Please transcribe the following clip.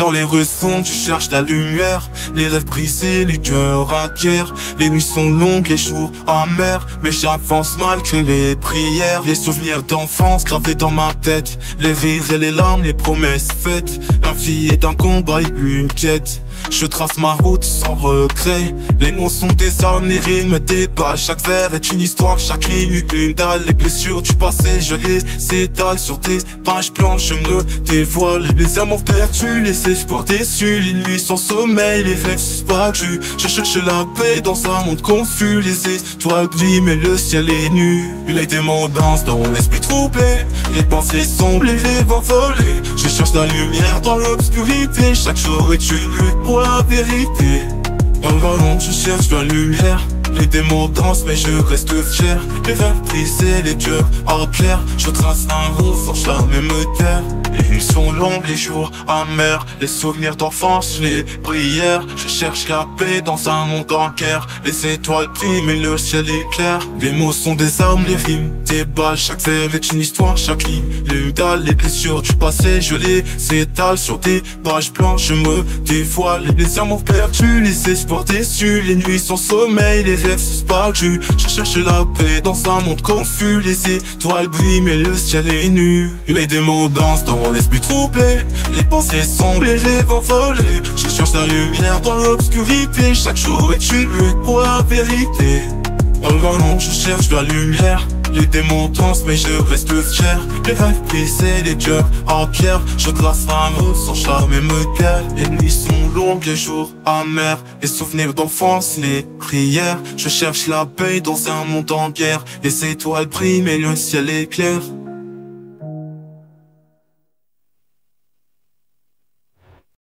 Dans les rues sombres, tu cherches la lumière. Les rêves brisés, les cœurs à guerre. Les nuits sont longues, les jours amers. Mais j'avance malgré les prières. Les souvenirs d'enfance gravés dans ma tête. Les rires et les larmes, les promesses faites. La vie est un combat et une quête. Je trace ma route sans regret. Les mots sont des armes, les rimes dépassent. Chaque vers est une histoire, chaque ligne une dalle. Les blessures du passé, je les étale sur tes pages blanches, je me dévoile. Les amours perdus, les espoirs déçus, les nuits sans sommeil, les rêves suspendus. Je cherche la paix dans un monde confus. Les étoiles brillent mais le ciel est nu. Les démons dansent dans mon esprit troublé. Les pensées sombres, les rêves envolés. Je cherche la lumière dans l'obscurité. Chaque jour est une lutte pour la vérité. Dans le ballon, je cherche la lumière. Les démons dansent mais je reste fier. Les rêves brisés, les cœurs en clair. Je trace un route sans jamais me taire. Les nuits sont longues, les jours amers. Les souvenirs d'enfance, les prières. Je cherche la paix dans un monde en guerre. Les étoiles brillent mais le ciel est clair. Les mots sont des armes, les rimes des balles. Chaque vers est une histoire, chaque ligne les dalles. Les blessures du passé, je les étale sur des pages blanches, je me dévoile. Les amours perdus, les espoirs déçus. Les nuits sans sommeil, les rêves suspendus. Je cherche la paix dans un monde confus. Les étoiles brillent mais le ciel est nu. Les démons dansent dans mon esprit troublé. Les pensées sombres, les rêves envolés. Je cherche la lumière dans l'obscurité. Chaque jour est une lutte pour la vérité. Dans le ballon, je cherche la lumière. Les démons dansent mais je reste fier. Les rêves brisés, les cœurs en pierre. Je trace un mot sans jamais me taire. Les nuits sont longues, les jours amers. Les souvenirs d'enfance, les prières. Je cherche la paix dans un monde en guerre. Les étoiles brillent mais le ciel est clair.